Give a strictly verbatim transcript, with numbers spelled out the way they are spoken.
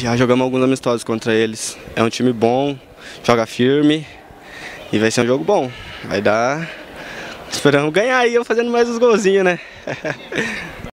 Já jogamos alguns amistosos contra eles. É um time bom, joga firme e vai ser um jogo bom. Vai dar... Esperamos ganhar aí, eu fazendo mais uns golzinhos, né?